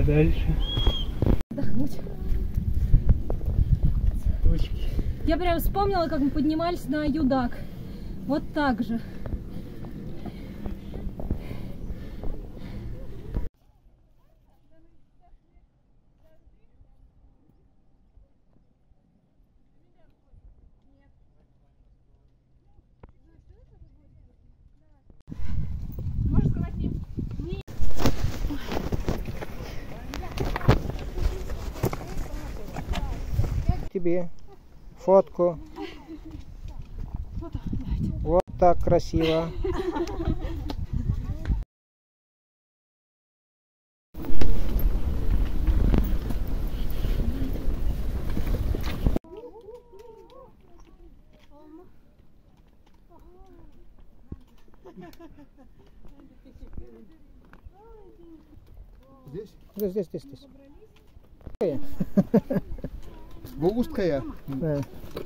дальше. Отдохнуть. Точки. Я прям вспомнила, как мы поднимались на Юдак. Вот так же. Тебе фотку. Вот так красиво. Здесь? Здесь. Bu Ustkaya. Да.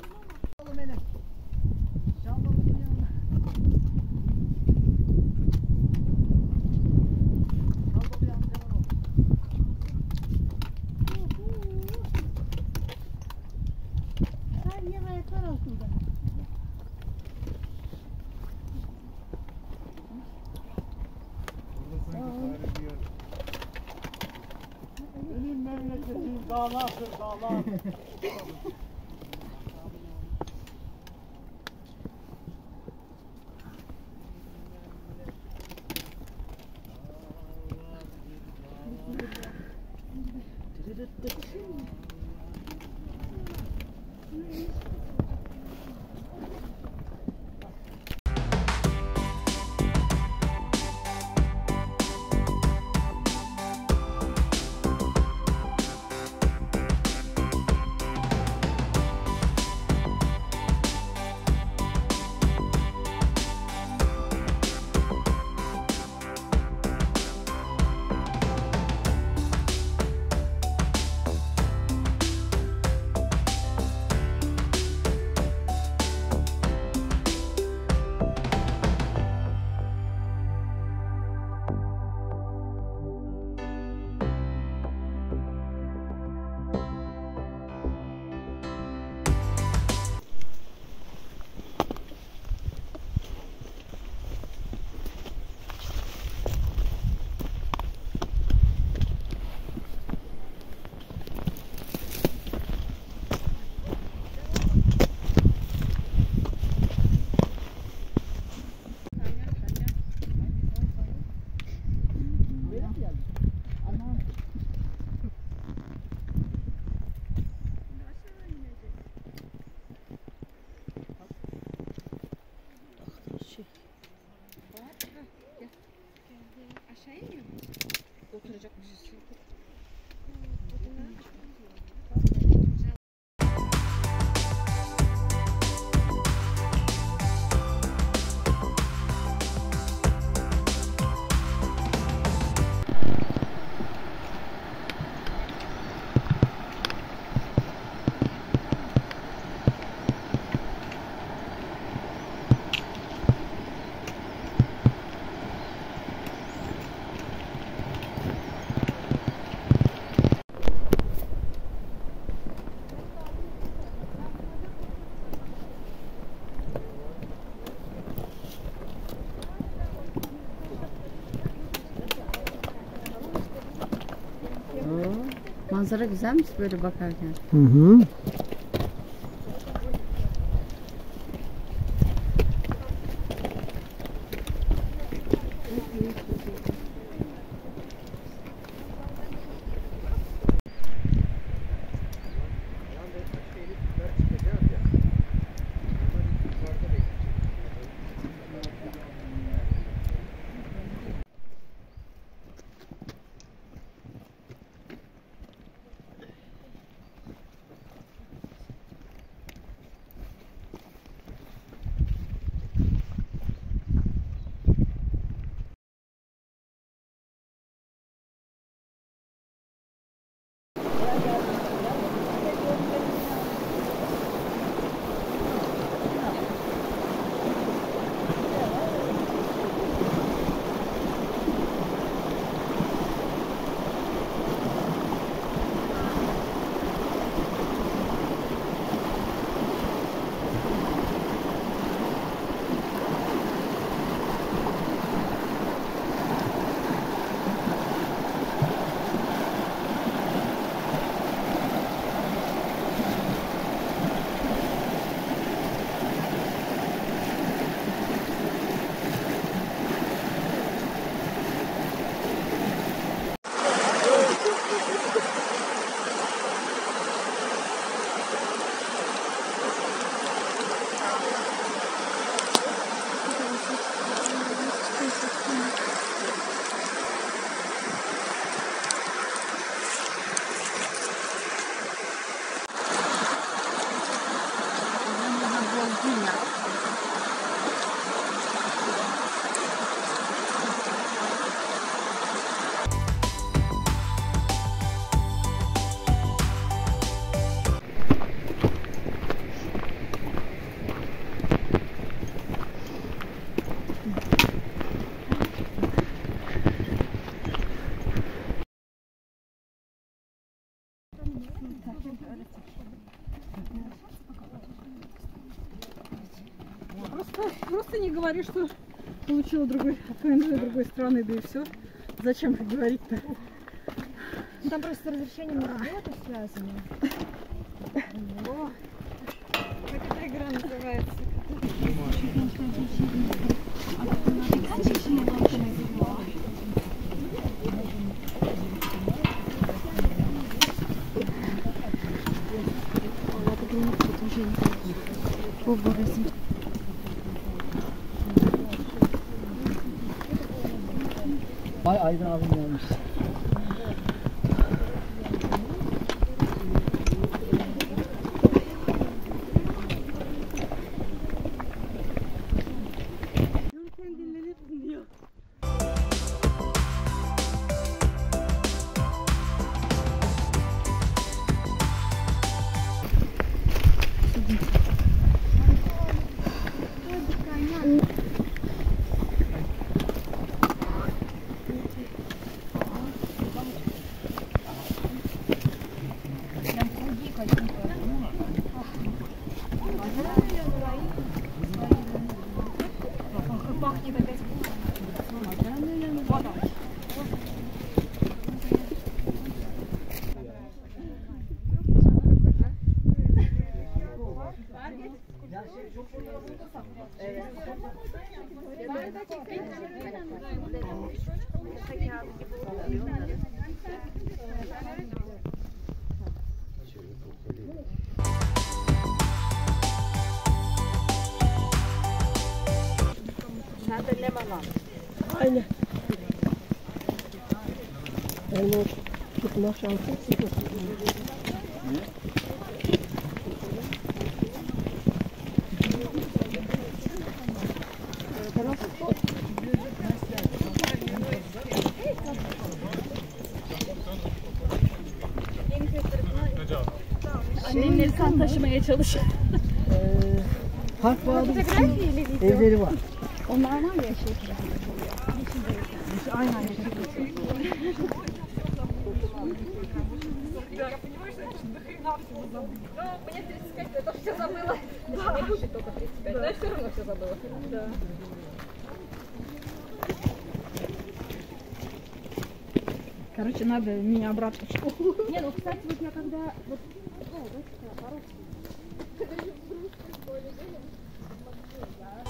Benim memleketim dağlardır dağlar. Aşağıya mı? Oturacakmışız çünkü. Manzara güzelmiş böyle bakarken. Hı. Просто не говори, что получила другой ПНЖ другой страны, да и все. Зачем их говорить-то? Там просто с разрешением на работу связано. Как эта игра называется? Ay Aydın abim gelmiş. Aynen. Yani tutma şansı. Annemleri sen taşımaya çalış. Park var. Evleri var. Onlar var ya şey. Aynen. Мне 35, я тоже все забыла. Мне будет только 35, но я все равно все забыла. Да. Короче, надо меня обратно в школу. Не, ну кстати, вот я когда вот, по-русски. Когда я в русской школе была, в Москве, я